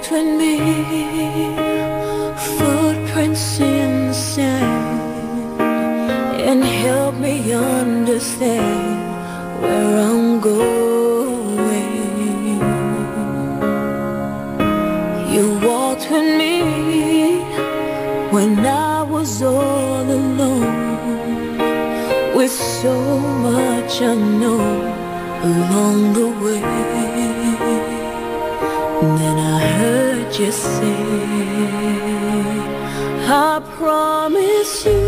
walked with me, footprints in the sand, and helped me understand where I'm going. You walked with me when I was all alone, with so much unknown along the way. And then I heard you say, I promise you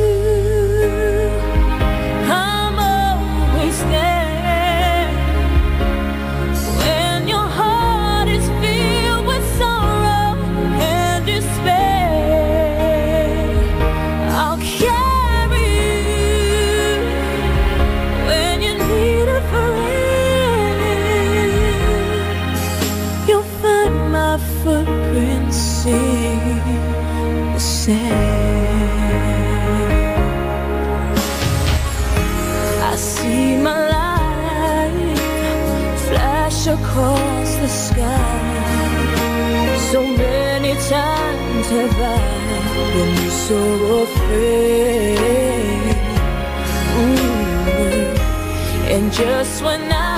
I'm always there. When your heart is filled with sorrow and despair, I'll carry you when you need a friend. You'll find my footprints in the sand. I see my light flash across the sky. So many times have I been so afraid. And just when I